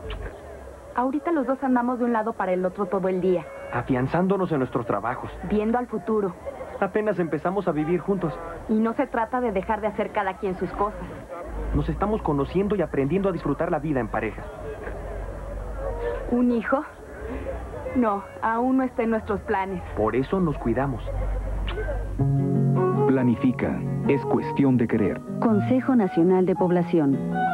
Ahorita los dos andamos de un lado para el otro todo el día. Afianzándonos en nuestros trabajos. Viendo al futuro. Apenas empezamos a vivir juntos. Y no se trata de dejar de hacer cada quien sus cosas. Nos estamos conociendo y aprendiendo a disfrutar la vida en pareja. ¿Un hijo? No, aún no está en nuestros planes. Por eso nos cuidamos. Planifica. Es cuestión de querer. Consejo Nacional de Población.